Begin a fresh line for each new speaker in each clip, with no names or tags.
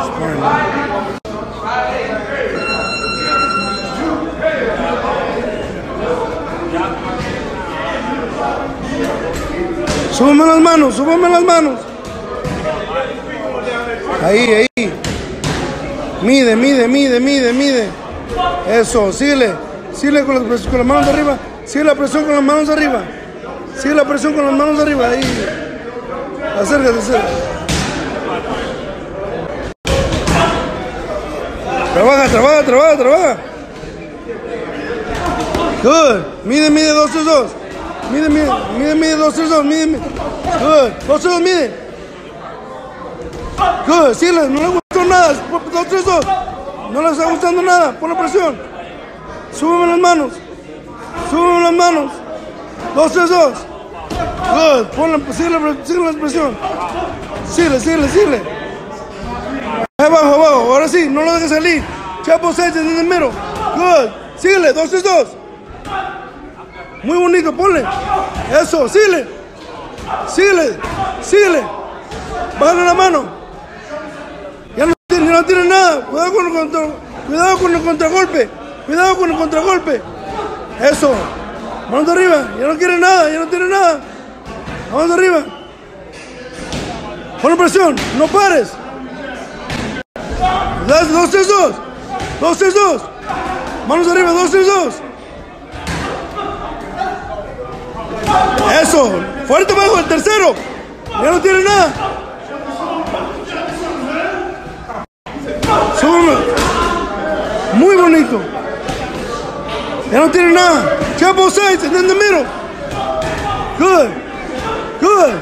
Súbame las manos, súbame las manos. Ahí, ahí. Mide, mide, mide, mide, mide. Eso, síguele. Síguele con las manos de arriba. Sigue la presión con las manos de arriba. Sigue la presión con las manos de arriba. Ahí. Acércate, acércate. Trabaja, trabaja, trabaja, trabaja. Good. Mide, mide, 2, 3, 2. Mide, mide, mide, mide, 2, 3, 2. Mide, mide. Good. 2, 3, 2, mide. Good. Síguele, no le gustó nada. 2, 3, 2. No le está gustando nada. Pon la presión. Súbeme las manos. Súbeme las manos. 2, 3, 2. Good. Síguele la presión. Síguele, síguele, síguele. Abajo, abajo. Ahora sí, no lo dejes salir. Chapo 6 en el mero. Good. Síguele, 2, 3, 2. Muy bonito, ponle. Eso, síguele. Síguele, síguele. Bájale la mano. Ya no tiene nada. Cuidado con el contragolpe. Cuidado con el contragolpe. Eso. Manos de arriba. Ya no quiere nada, ya no tiene nada. Manos de arriba. Pon presión. No pares. 2, 3, 2. 2, 3, 2. Manos arriba, 2, 3, 2. Eso. Fuerte abajo, el tercero. Ya no tiene nada. Súbeme. Muy bonito. Ya no tiene nada. Chapo 6, en el middle. Good. Good.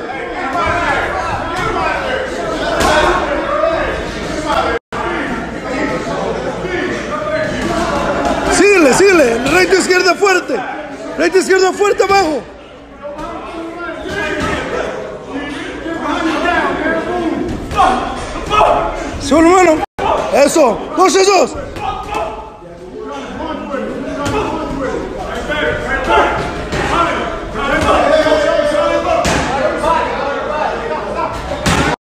Síguele, síguele. Recta izquierda fuerte. Recta izquierda fuerte abajo. Solo mano. Eso. 2, 2.